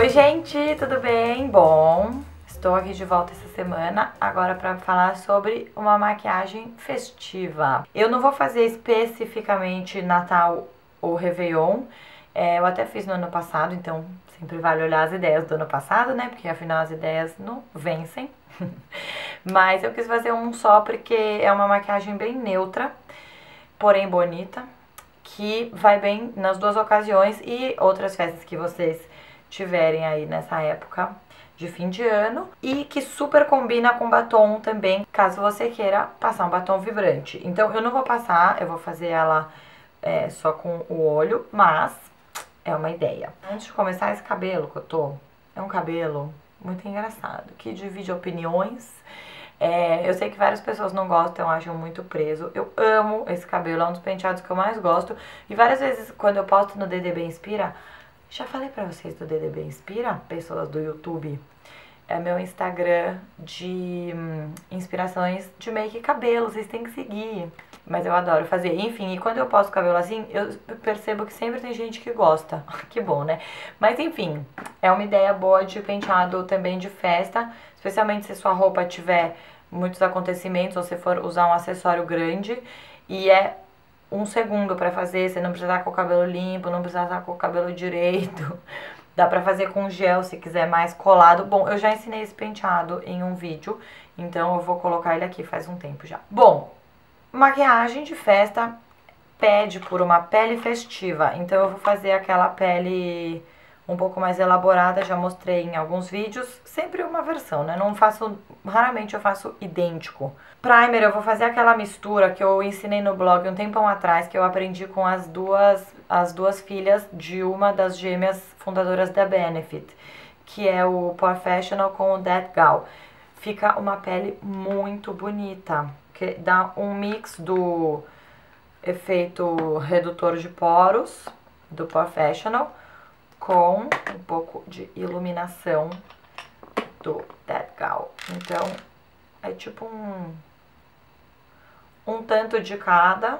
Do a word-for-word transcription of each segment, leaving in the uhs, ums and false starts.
Oi gente, tudo bem? Bom, estou aqui de volta essa semana agora para falar sobre uma maquiagem festiva. Eu não vou fazer especificamente Natal ou Réveillon, é, eu até fiz no ano passado, então sempre vale olhar as ideias do ano passado, né? Porque afinal as ideias não vencem. Mas eu quis fazer um só porque é uma maquiagem bem neutra, porém bonita, que vai bem nas duas ocasiões e outras festas que vocês tiverem aí nessa época de fim de ano, e que super combina com batom também, caso você queira passar um batom vibrante. Então eu não vou passar, eu vou fazer ela é, só com o olho, mas é uma ideia. Antes de começar, esse cabelo que eu tô, é um cabelo muito engraçado, que divide opiniões. É, eu sei que várias pessoas não gostam, acham muito preso. Eu amo esse cabelo, é um dos penteados que eu mais gosto. E várias vezes, quando eu posto no D D B Inspira, já falei pra vocês do D D B Inspira, pessoas do YouTube, é meu Instagram de hum, inspirações de make e cabelo, vocês têm que seguir. Mas eu adoro fazer. Enfim, e quando eu posto cabelo assim, eu percebo que sempre tem gente que gosta. Que bom, né? Mas enfim, é uma ideia boa de penteado também de festa, especialmente se sua roupa tiver muitos acontecimentos ou se for usar um acessório grande. E é um segundo pra fazer, você não precisa estar com o cabelo limpo, não precisa estar com o cabelo direito. Dá pra fazer com gel se quiser mais colado. Bom, eu já ensinei esse penteado em um vídeo, então eu vou colocar ele aqui faz um tempo já. Bom, maquiagem de festa pede por uma pele festiva, então eu vou fazer aquela pele um pouco mais elaborada, já mostrei em alguns vídeos, sempre uma versão, né? Não faço, raramente eu faço idêntico. Primer, eu vou fazer aquela mistura que eu ensinei no blog um tempão atrás, que eu aprendi com as duas, as duas filhas de uma das gêmeas fundadoras da Benefit, que é o Porefessional com o That Gal. Fica uma pele muito bonita, que dá um mix do efeito redutor de poros do Porefessional com um pouco de iluminação do That Gal. Então, é tipo um, um tanto de cada,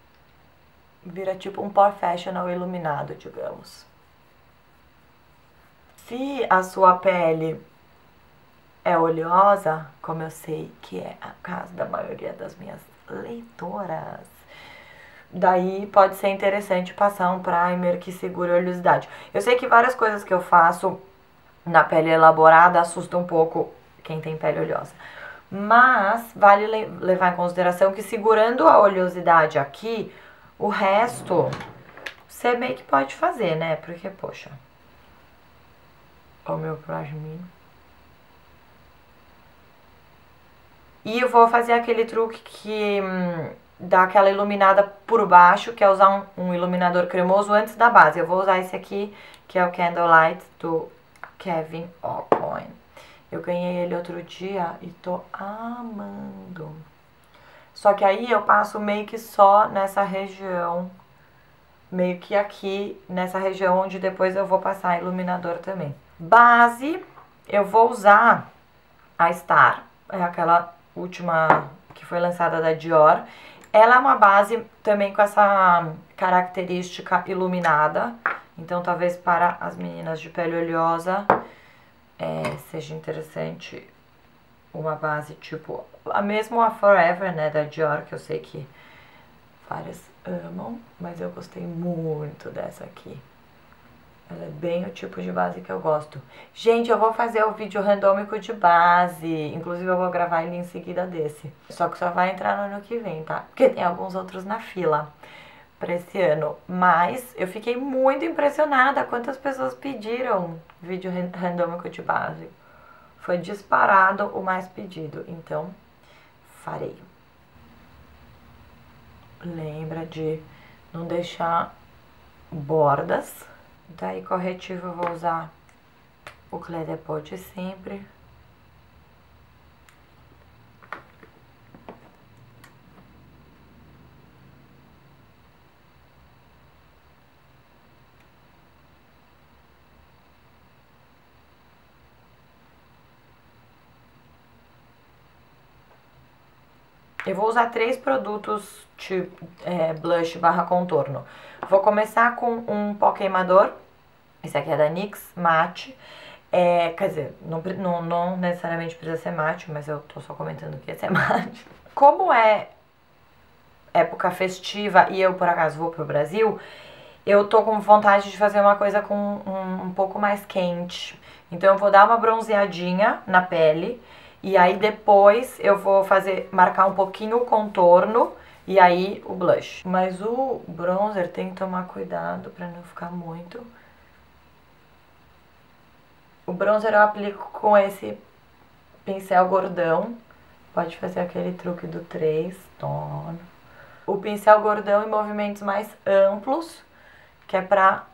vira tipo um Porefessional iluminado, digamos. Se a sua pele é oleosa, como eu sei que é a caso da maioria das minhas leitoras, daí pode ser interessante passar um primer que segure a oleosidade. Eu sei que várias coisas que eu faço na pele elaborada assustam um pouco quem tem pele oleosa. Mas vale levar em consideração que segurando a oleosidade aqui, o resto você meio que pode fazer, né? Porque, poxa, o meu plasminho. E eu vou fazer aquele truque que hum, dá aquela iluminada por baixo, que é usar um, um iluminador cremoso antes da base. Eu vou usar esse aqui, que é o Candlelight do Kevyn Aucoin. Eu ganhei ele outro dia e tô amando. Só que aí eu passo meio que só nessa região, meio que aqui, nessa região onde depois eu vou passar iluminador também. Base, eu vou usar a Star, é aquela última que foi lançada da Dior. Ela é uma base também com essa característica iluminada, então talvez para as meninas de pele oleosa é, seja interessante uma base tipo, a mesma a Forever, né, da Dior, que eu sei que várias amam, mas eu gostei muito dessa aqui. Ela é bem o tipo de base que eu gosto. Gente, eu vou fazer o vídeo randômico de base. Inclusive, eu vou gravar ele em seguida desse. Só que só vai entrar no ano que vem, tá? Porque tem alguns outros na fila pra esse ano. Mas eu fiquei muito impressionada quantas pessoas pediram vídeo randômico de base. Foi disparado o mais pedido. Então, farei. Lembra de não deixar bordas. Daí, corretivo, eu vou usar o Clé de Peau de sempre. Eu vou usar três produtos tipo é, blush barra contorno. Vou começar com um pó queimador, Esse aqui é da NYX Matte. É, quer dizer, não, não, não necessariamente precisa ser mate, mas eu tô só comentando que esse é mate. Como é época festiva e eu por acaso vou pro Brasil, eu tô com vontade de fazer uma coisa com um, um pouco mais quente. Então eu vou dar uma bronzeadinha na pele e aí depois eu vou fazer, marcar um pouquinho o contorno e aí o blush. Mas o bronzer tem que tomar cuidado pra não ficar muito. O bronzer eu aplico com esse pincel gordão. Pode fazer aquele truque do três tono. O pincel gordão em movimentos mais amplos, que é pra...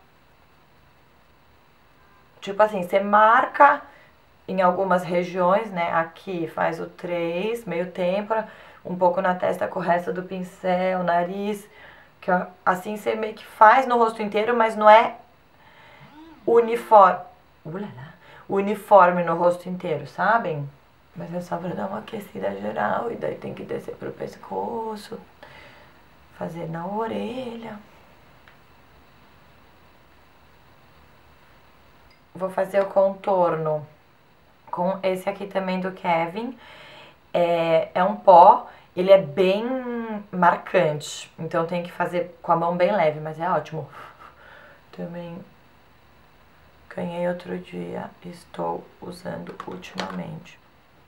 Tipo assim, você marca em algumas regiões, né? Aqui faz o três, meio têmpora, um pouco na testa com o resto do pincel, nariz. Que assim você meio que faz no rosto inteiro, mas não é uniforme. Ulala. Uniforme no rosto inteiro, sabem? Mas é só pra dar uma aquecida geral e daí tem que descer pro pescoço, fazer na orelha. Vou fazer o contorno com esse aqui também do Kevin. É, é um pó, ele é bem marcante, então tem que fazer com a mão bem leve, mas é ótimo. Também ganhei outro dia, estou usando ultimamente.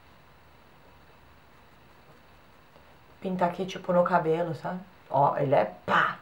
Pintar aqui tipo no cabelo, sabe? Ó, ele é pá!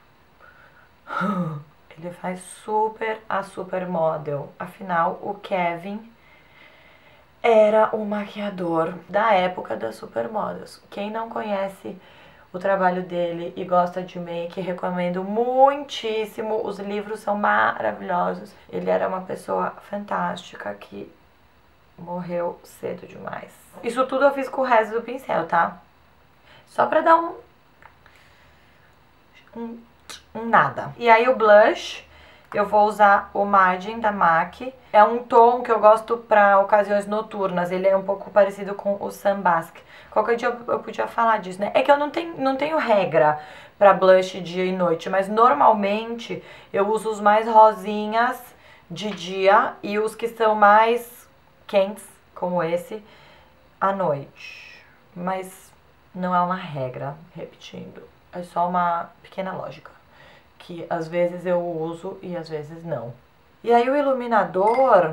Ele faz super a supermodel. Afinal, o Kevin era o maquiador da época das supermodels. Quem não conhece o trabalho dele e gosta de make, recomendo muitíssimo. Os livros são maravilhosos. Ele era uma pessoa fantástica que morreu cedo demais. Isso tudo eu fiz com o resto do pincel, tá? Só pra dar um... um, um nada. E aí o blush, eu vou usar o Margin da MAC. É um tom que eu gosto pra ocasiões noturnas. Ele é um pouco parecido com o Sunbask. Qualquer dia eu, eu podia falar disso, né? É que eu não tenho, não tenho regra pra blush dia e noite, mas normalmente eu uso os mais rosinhas de dia e os que são mais quentes, como esse, à noite. Mas não é uma regra, repetindo. É só uma pequena lógica, que às vezes eu uso e às vezes não. E aí o iluminador...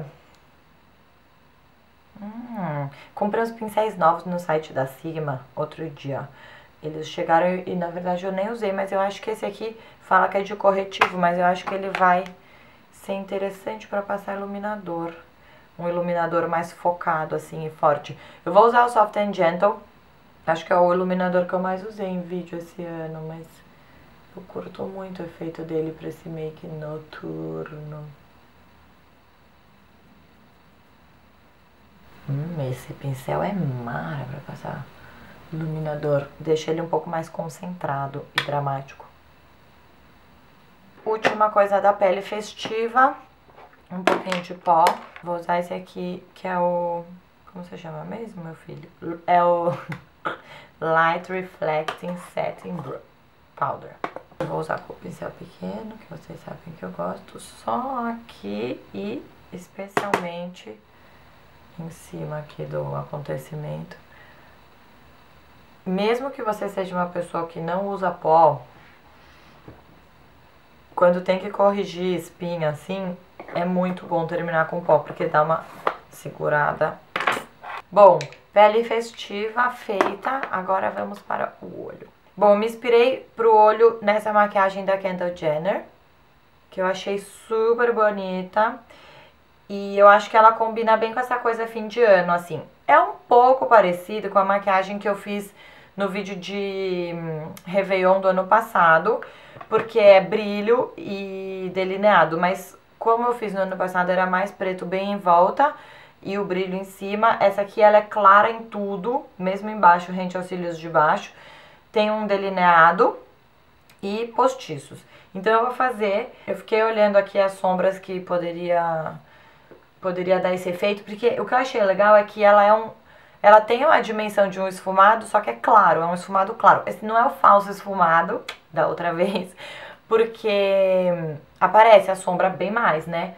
Hum, comprei uns pincéis novos no site da Sigma outro dia. Eles chegaram e, na verdade, eu nem usei, mas eu acho que esse aqui fala que é de corretivo, mas eu acho que ele vai ser interessante para passar iluminador. Um iluminador mais focado, assim, e forte. Eu vou usar o Soft and Gentle. Acho que é o iluminador que eu mais usei em vídeo esse ano, mas eu curto muito o efeito dele para esse make noturno. Hum, esse pincel é mara pra passar iluminador. Deixa ele um pouco mais concentrado e dramático. Última coisa da pele festiva. Um pouquinho de pó. Vou usar esse aqui, que é o... Como você chama mesmo, meu filho? É o Light Reflecting Setting Powder. Vou usar com o pincel pequeno, que vocês sabem que eu gosto. Só aqui e especialmente em cima aqui do acontecimento. Mesmo que você seja uma pessoa que não usa pó, quando tem que corrigir espinha assim, é muito bom terminar com pó, porque dá uma segurada. Bom, pele festiva feita, agora vamos para o olho. Bom, eu me inspirei pro olho nessa maquiagem da Kendall Jenner, que eu achei super bonita. E eu acho que ela combina bem com essa coisa fim de ano, assim. É um pouco parecido com a maquiagem que eu fiz no vídeo de Réveillon do ano passado, porque é brilho e delineado, mas como eu fiz no ano passado era mais preto bem em volta e o brilho em cima, essa aqui ela é clara em tudo, mesmo embaixo, rente aos cílios de baixo, tem um delineado e postiços. Então eu vou fazer, eu fiquei olhando aqui as sombras que poderia... poderia dar esse efeito, porque o que eu achei legal é que ela é um, ela tem uma dimensão de um esfumado, só que é claro, é um esfumado claro. Esse não é o falso esfumado da outra vez, porque aparece a sombra bem mais, né?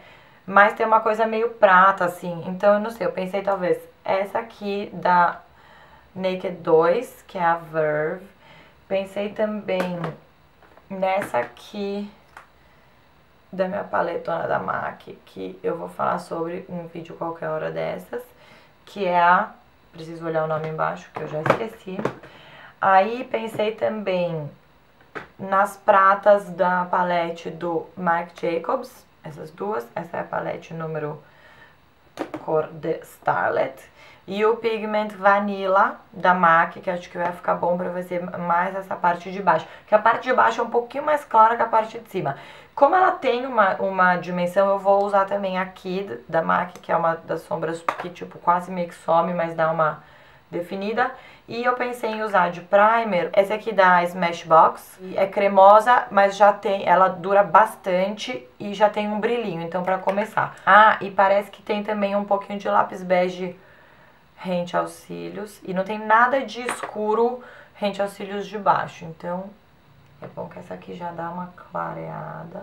mas tem uma coisa meio prata, assim. Então, eu não sei, eu pensei talvez essa aqui da Naked dois, que é a Verve. Pensei também nessa aqui da minha paletona da MAC, que eu vou falar sobre um vídeo qualquer hora dessas, que é a... preciso olhar o nome embaixo, que eu já esqueci. Aí pensei também nas pratas da palete do Marc Jacobs, essas duas. Essa é a palete número cor de Starlet. E o Pigment Vanilla da MAC, que acho que vai ficar bom pra fazer mais essa parte de baixo. Que a parte de baixo é um pouquinho mais clara que a parte de cima. Como ela tem uma, uma dimensão, eu vou usar também aqui da MAC, que é uma das sombras que tipo quase meio que some, mas dá uma definida. E eu pensei em usar de primer essa aqui da Smashbox. É cremosa, mas já tem, ela dura bastante e já tem um brilhinho, então pra começar. Ah, e parece que tem também um pouquinho de lápis bege rente aos cílios. E não tem nada de escuro rente aos cílios de baixo, então é bom que essa aqui já dá uma clareada.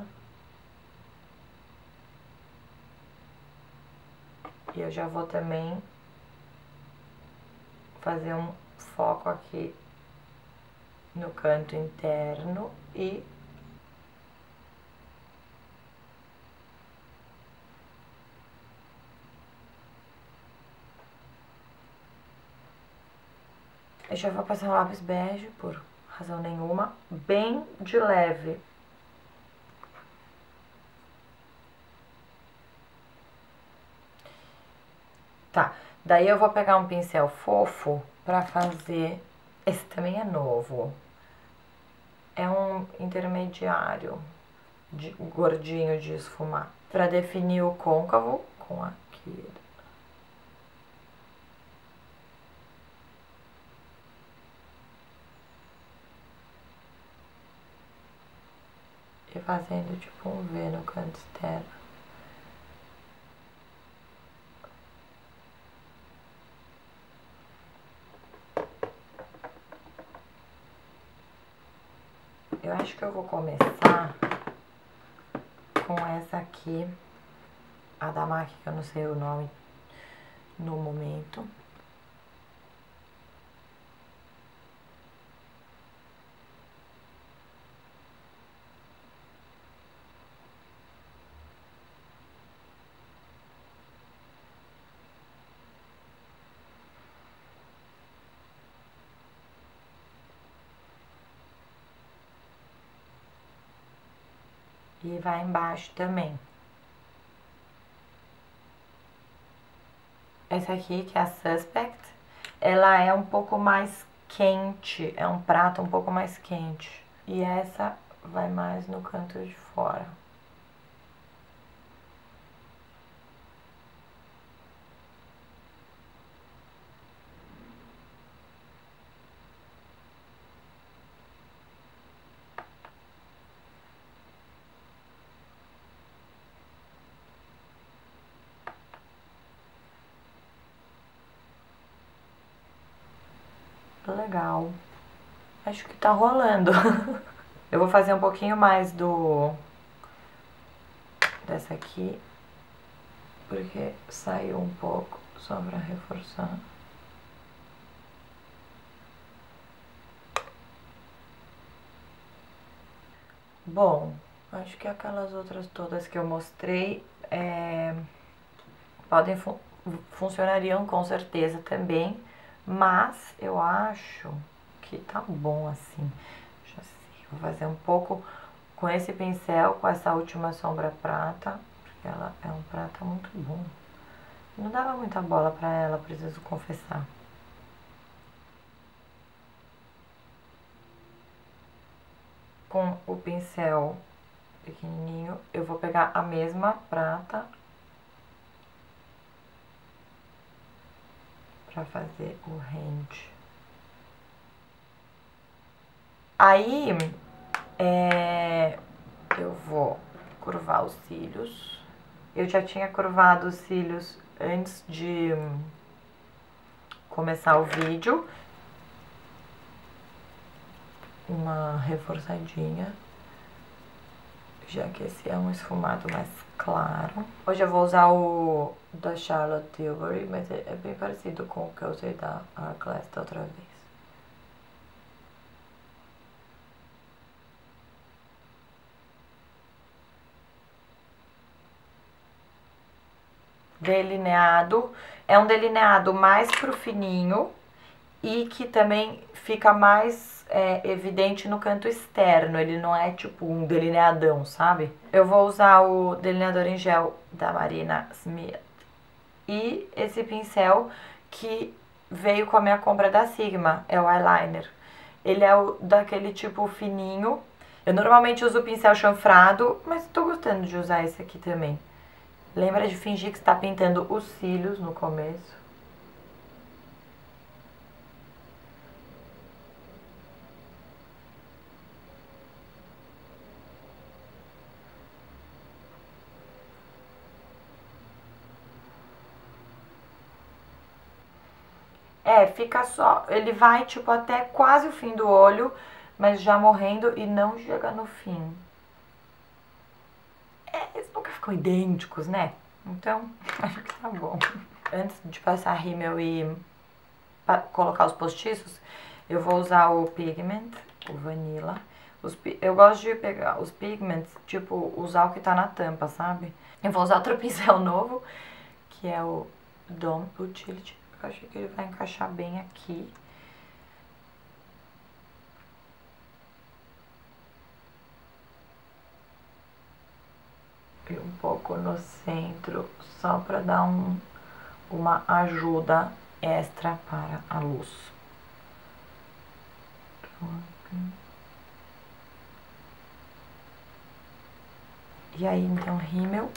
E eu já vou também fazer um foco aqui no canto interno e eu já vou passar um lápis bege, por razão nenhuma, bem de leve. Tá, daí eu vou pegar um pincel fofo pra fazer... Esse também é novo. É um intermediário de gordinho de esfumar. Pra definir o côncavo com aqui. E fazendo tipo um V no canto externo. Eu acho que eu vou começar com essa aqui, a da MAC, que eu não sei o nome no momento. E vai embaixo também. Essa aqui, que é a Suspect, ela é um pouco mais quente, é um prato um pouco mais quente. E essa vai mais no canto de fora. Legal. Acho que tá rolando. Eu vou fazer um pouquinho mais do... dessa aqui, porque saiu um pouco, só pra reforçar. Bom, acho que aquelas outras todas que eu mostrei é, podem fun funcionariam com certeza também, mas eu acho que tá bom assim. Já sei, vou fazer um pouco com esse pincel, com essa última sombra prata, porque ela é um prata muito bom. Não dava muita bola pra ela, preciso confessar. Com o pincel pequenininho, eu vou pegar a mesma prata pra fazer o rende. Aí, é, eu vou curvar os cílios. Eu já tinha curvado os cílios antes de começar o vídeo. Uma reforçadinha. já que esse é um esfumado mais claro. Hoje eu vou usar o da Charlotte Tilbury, mas é, é bem parecido com o que eu usei da Hourglass da outra vez. Delineado, é um delineado mais pro fininho e que também fica mais é, evidente no canto externo, ele não é tipo um delineadão, sabe? Eu vou usar o delineador em gel da Marina Smith e esse pincel que veio com a minha compra da Sigma, é o eyeliner. Ele é o, daquele tipo fininho, eu normalmente uso o pincel chanfrado, mas tô gostando de usar esse aqui também. Lembra de fingir que está pintando os cílios no começo. É, fica só, ele vai tipo até quase o fim do olho, mas já morrendo e não chega no fim. É, eles nunca ficam idênticos, né? Então, acho que tá bom. Antes de passar rímel e colocar os postiços, eu vou usar o Pigment, o Vanilla. Os, eu gosto de pegar os pigments, tipo, usar o que tá na tampa, sabe? Eu vou usar outro pincel novo, que é o Dome Utility. Eu acho que ele vai encaixar bem aqui. E um pouco no centro, só pra dar um, uma ajuda extra para a luz. E aí, então, rímel.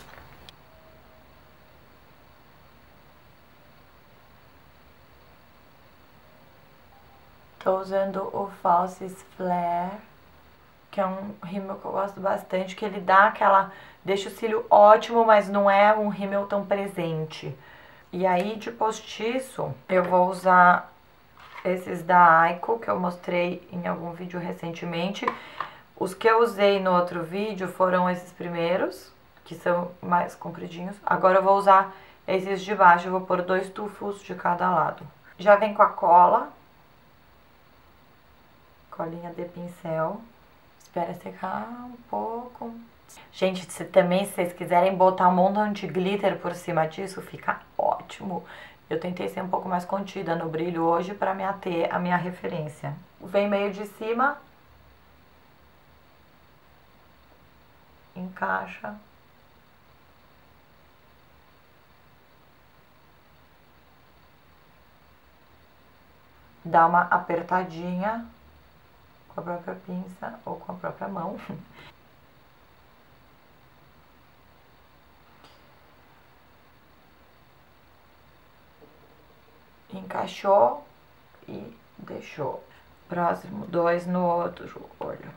Tô usando o Falsies Flare, que é um rímel que eu gosto bastante, que ele dá aquela... deixa o cílio ótimo, mas não é um rímel tão presente. E aí, de postiço, eu vou usar esses da Aiko, que eu mostrei em algum vídeo recentemente. Os que eu usei no outro vídeo foram esses primeiros, que são mais compridinhos. Agora eu vou usar esses de baixo, eu vou pôr dois tufos de cada lado. Já vem com a cola. Colinha de pincel. Espera secar um pouco. Gente, se também se vocês quiserem botar um montão de glitter por cima disso, fica ótimo. Eu tentei ser um pouco mais contida no brilho hoje para me ater a minha referência. Vem meio de cima. Encaixa. Dá uma apertadinha com a própria pinça ou com a própria mão. Encaixou e deixou. Próximo, dois no outro olho.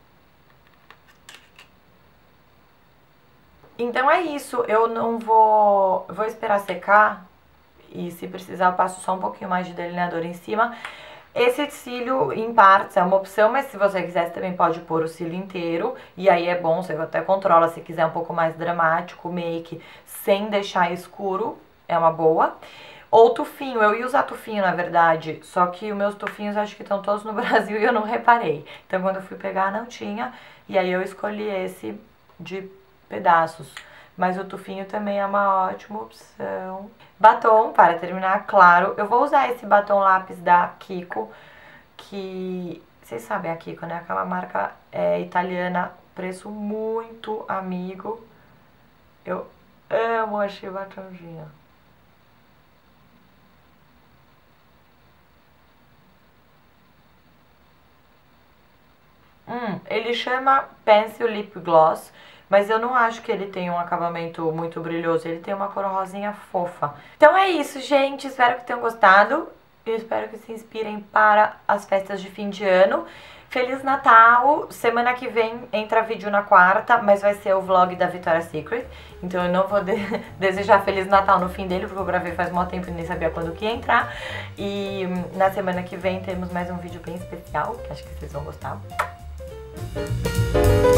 Então é isso, eu não vou... vou esperar secar e se precisar eu passo só um pouquinho mais de delineador em cima. Esse cílio em partes é uma opção, mas se você quiser você também pode pôr o cílio inteiro. E aí é bom, você até controla se quiser um pouco mais dramático, make sem deixar escuro, é uma boa. Ou tufinho, eu ia usar tufinho na verdade, só que os meus tufinhos acho que estão todos no Brasil e eu não reparei. Então quando eu fui pegar não tinha, e aí eu escolhi esse de pedaços. Mas o tufinho também é uma ótima opção. Batom, para terminar, claro, eu vou usar esse batom lápis da Kiko, que vocês sabem a Kiko, né? Aquela marca é, italiana, preço muito amigo. Eu amo esse batomzinho. Hum, ele chama Pencil Lip Gloss, mas eu não acho que ele tem um acabamento muito brilhoso, ele tem uma cor rosinha fofa. Então é isso, gente, espero que tenham gostado, eu espero que se inspirem para as festas de fim de ano. Feliz Natal, semana que vem entra vídeo na quarta, mas vai ser o vlog da Victoria's Secret, então eu não vou de desejar Feliz Natal no fim dele, porque eu gravei faz muito tempo e nem sabia quando que ia entrar. E na semana que vem temos mais um vídeo bem especial, que acho que vocês vão gostar. Thank you.